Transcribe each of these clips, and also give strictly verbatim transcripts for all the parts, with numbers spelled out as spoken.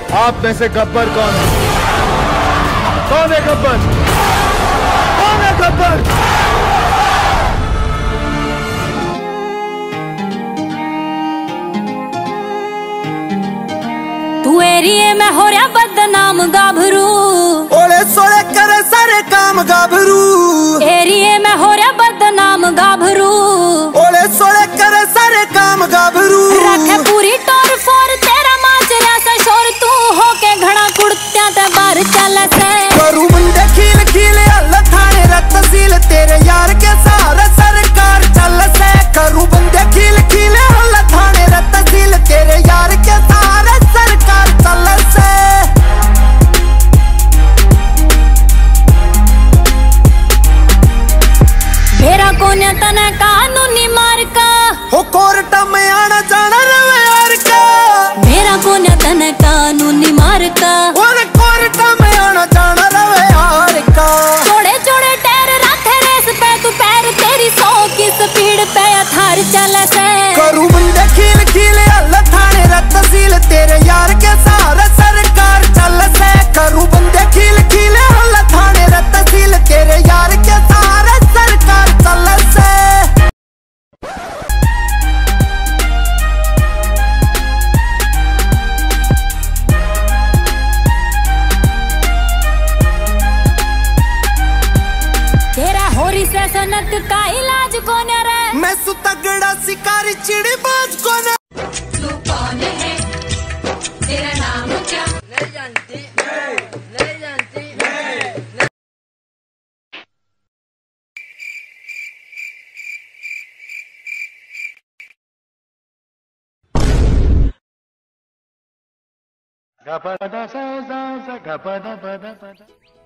आप में से गब्बर कौन है? कौन है गब्बर? कौन है गब्बर? तू एरिए में हो रहा बदनाम गाभरू, ओले सोले करे सारे काम गाभरू। एरिए में हो रहा बदनाम गाभरू, ओले सोले करे सारे काम गाभरू। रखे पूरी टोर फोर तेरा माचरा सा शोर, तू हो के घड़ा कुड़त्या ते बाहर चल से। करू बंदे खील खील हल्ला थाने रत तहसील, तेरे यार के सहारे सरकार चल से। करू बंदे खील खील हल्ला थाने रत तहसील, तेरे यार के सहारे सरकार चल से। मेरा कोन्या तना कानूनी मार का, हो कोर्ट में आना जाना रवे यार का। मेरा कोन्या तना कानूनी मार का, और कोर्ट में आना जाना रवे यार का। छोड़े छोड़े टैर रखे रेस पे तू पैर, तेरी सौ की स्पीड पे थार चल से। करू बंदे खील खील हल्ला थाने रत तहसील, तेरे यार के सहारे सरकार चल से। करू बंदे खील खील हल्ला थाने रत तहसील, तेरे यार के सहारे सरकार चल से। तेरा होरी से सनत का इलाज कौन रे? मैं सु तगड़ा शिकारी चिड़ी बाज कौन? तू कौन है? तेरा नाम क्या? नहीं जानती, नहीं, नहीं जानती, नहीं। गपदा सा सा सा गपदा पदा पदा।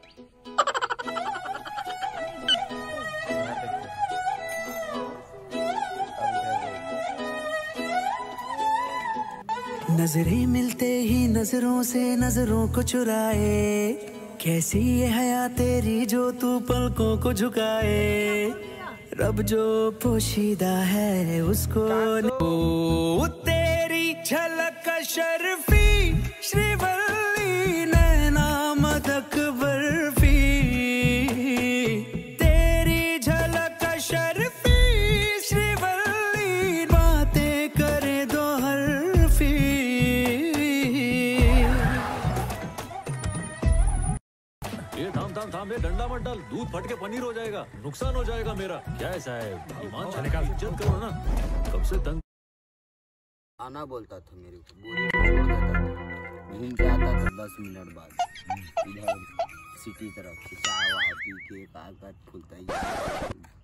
नजरें मिलते ही नजरों से नजरों को चुराए, कैसी ये हया तेरी जो तू पलकों को झुकाए। रब जो पोशीदा है उसको ओ, तेरी झलक शर्फी श्रीवल्ली नैना मदक बर्फी। तेरी झलक शर्फी श्रीवल्ली बातें करे दो हरफी। ये थाम थाम थाम, ये डंडा मत डाल, दूध फट के पनीर हो जाएगा, नुकसान हो जाएगा मेरा। क्या है साहब, ईमान चलेगा, इज्जत करो ना। कब से तंग आना बोलता था मेरे को, बोरी छोड़ देता था, घूम के आता था दस मिनट बाद इधर सिटी तरफ, चाय वाय पी के कागज खुलता ही।